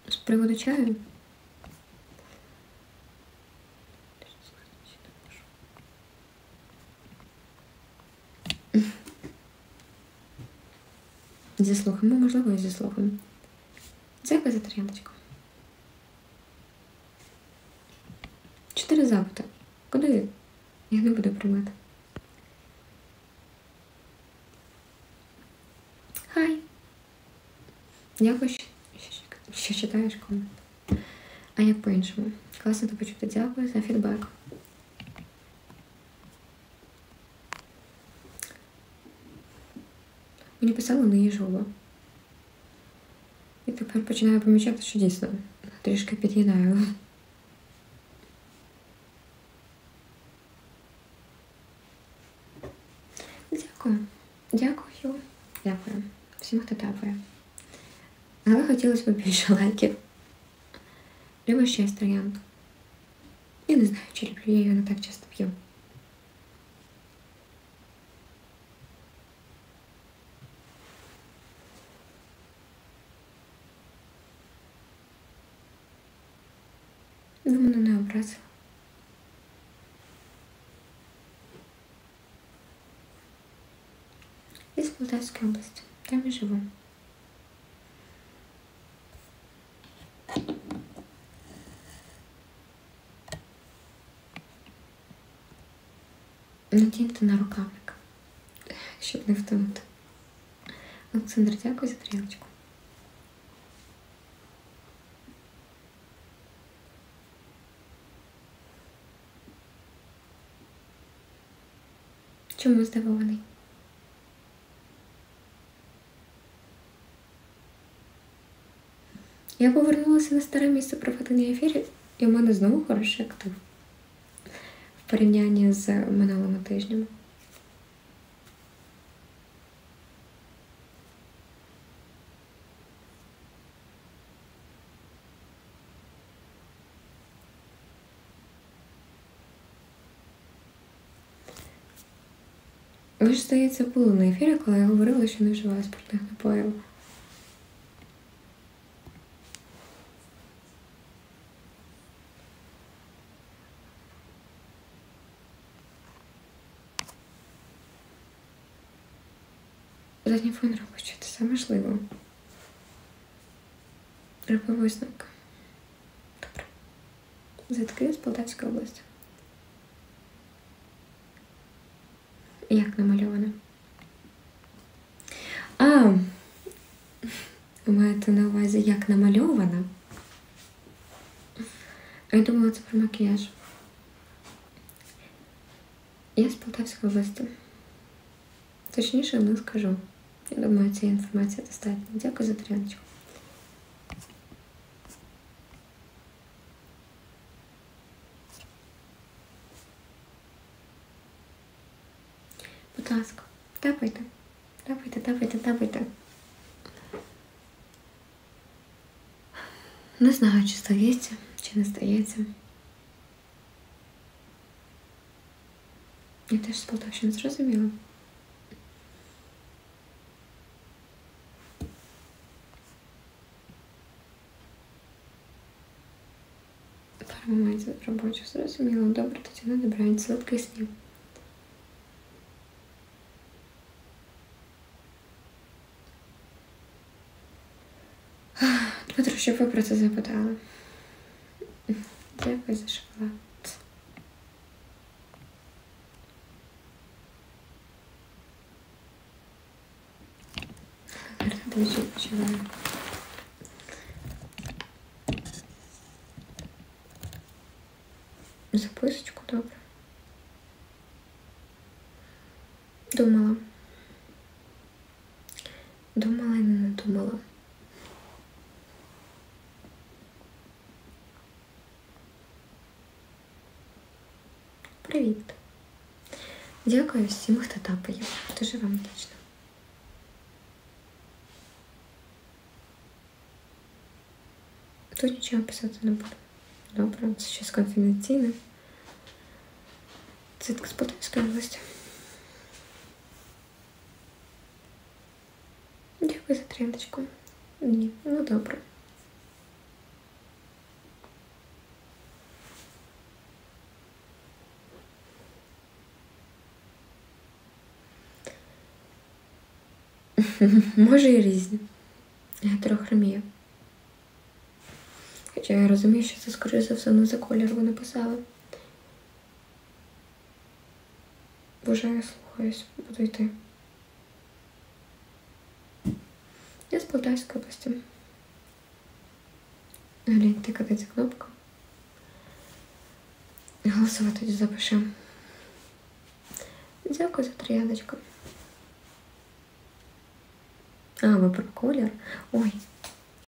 З приводу чаю? Зі слухами, можливо, і зі слухами. Дякую за тарілочку. 4 запити. Куди? Я не буду приймати. Хай. Дякую, що читаєш комент. А як по-іншому? Класно тебе почути. Дякую за фідбек. Мені писали неїжово. І тепер починаю помічати, що дійсно трішки під'їдаю. Дякую. Дякую. Дякую. Всім, хто тапає. Але хотілося б більше лайків. Люблю ще троянд. Я не знаю, чи люблю, я її не так часто п'ю. Ви мене не образили. Із Полтавської області. Там я живу. Надіньте на рукавник, щоб не втонути. Олександр, дякую за тарілочку. Чому здивований? Я повернулася на старе місце проведення ефірів, і в мене знову хороший актив. В порівнянні з минулими тижнями. Ви ж, здається, були на ефірі, коли я говорила, що не вживаю спиртних напоїв. Задній фон робочий, це важливо. Роби висновки. Добре. Звідки з Полтавської області? Як намальовано? А, ви маєте на увазі, як намальовано? А я думала, це про макіяж. Я з Полтавської області. Точніше, не скажу. Я думаю, цієї інформації достатньо. Дякую за тарілочку. Будь ласка, тапайте. Тапайте, тапайте, тапайте. Не знаю, чи стається, чи не стається. Я теж з Полтавщини, зрозуміла. Парамається робочу, зрозуміло. Добре, тоді не добрається солодкий снів. Дмитро, щоб ви про це запитали. Дякую за шоколад. Гарно дуже почуваю. Записочку, добре. Думала. Думала і не надумала. Привіт. Дякую всім, хто тапає. Дуже вам вдячна. Тут нічого писати не буду. Добре, це щось конфіденційне. Це з Полтавської області. Дякую за трендочку. Ні, ну добре. Може і різні. Гетерохромія. Хоча я розумію, що це, скоріше за все, не за колір ви написали. Боже, я слухаюсь, буду йти. Я з Полтавської області. Гляньте, коли ця кнопка. Голосувати тоді запишемо. Дякую за трояндочку. А, ви про колір? Ой,